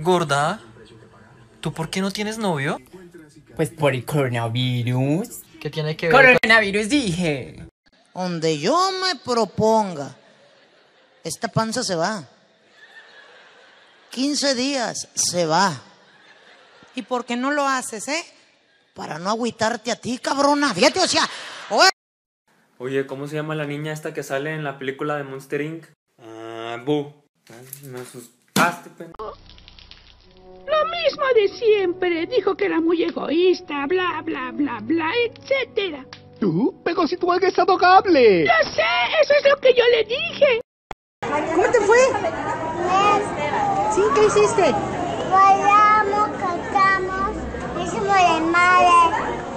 Gorda, ¿tú por qué no tienes novio? Pues por el coronavirus. ¿Qué tiene que ver? Coronavirus dije. Donde yo me proponga, esta panza se va. 15 días se va. ¿Y por qué no lo haces, Para no agüitarte a ti, cabrona. Fíjate, o sea... Oye, ¿cómo se llama la niña esta que sale en la película de Monster Inc? Boo. Me asustaste, pendejo. Lo mismo de siempre. Dijo que era muy egoísta, bla, bla, bla, bla, etcétera. ¿Tú? Pero si tú eres adorable. Lo sé, eso es lo que yo le dije. ¿Cómo te fue? ¿Sí? ¿Qué hiciste? Bailamos, cantamos, hicimos el madre.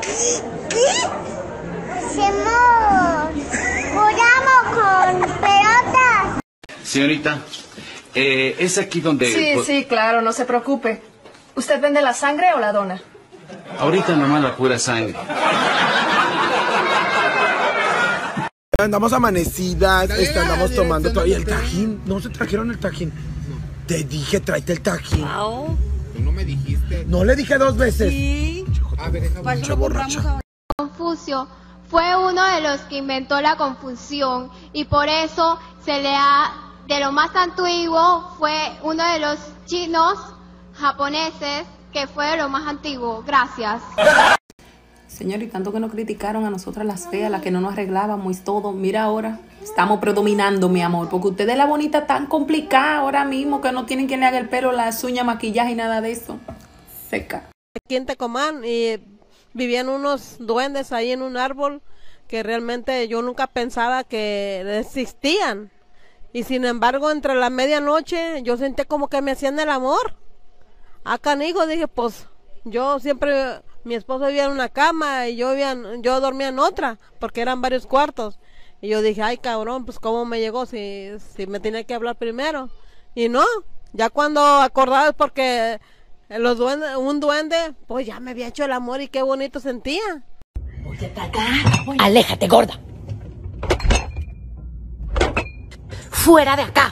Jugamos con pelotas. Señorita, ¿es aquí donde...? Sí, claro, no se preocupe. ¿Usted vende la sangre o la dona? Ahorita nomás la pura sangre. Andamos amanecidas, andamos tomando todavía el tajín. No se trajeron el tajín. Te dije, tráete el tajín. Tú no me dijiste. No le dije 2 veces. Sí. A ver, déjame. Borracha. Confucio fue uno de los que inventó la confusión y por eso se le ha, de lo más antiguo, fue uno de los chinos japoneses que fue de lo más antiguo. Gracias. Señor, y tanto que nos criticaron a nosotras las feas, las que no nos arreglábamos y todo. Mira ahora, estamos predominando, mi amor, porque ustedes la bonita tan complicada ahora mismo que no tienen quien le haga el pelo, las uñas, maquillaje y nada de eso. Seca. Aquí en Tecomán y vivían unos duendes ahí en un árbol que realmente yo nunca pensaba que existían. Y sin embargo, entre la medianoche yo sentí como que me hacían el amor. Canijo, dije, pues yo siempre... Mi esposo vivía en una cama y yo dormía en otra, porque eran varios cuartos. Y yo dije, ay cabrón, pues cómo me llegó si me tenía que hablar primero. Y no, ya cuando acordaba es porque un duende, pues ya me había hecho el amor y qué bonito sentía. Voy a atacar. Aléjate, gorda. Fuera de acá.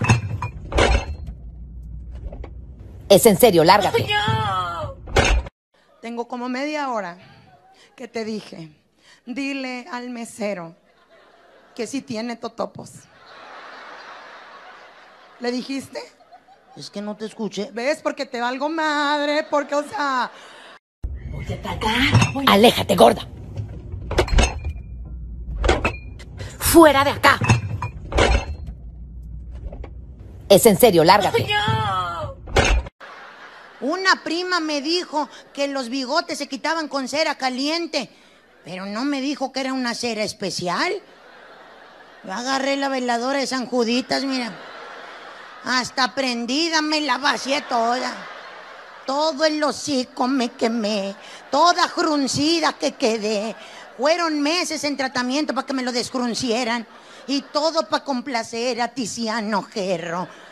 Es en serio, lárgate. Tengo como media hora que te dije, dile al mesero que sí tiene totopos. ¿Le dijiste? Es que no te escuché. ¿Ves? Porque te valgo madre, porque, o sea... Voy a atacar. Aléjate, gorda. Fuera de acá. Es en serio, lárgate. Una prima me dijo que los bigotes se quitaban con cera caliente, pero no me dijo que era una cera especial. Yo agarré la veladora de San Juditas, mira. Hasta prendida me la vacié toda. Todo el hocico me quemé, toda fruncida que quedé. Fueron meses en tratamiento para que me lo desfruncieran y todo para complacer a Tiziano Gerro.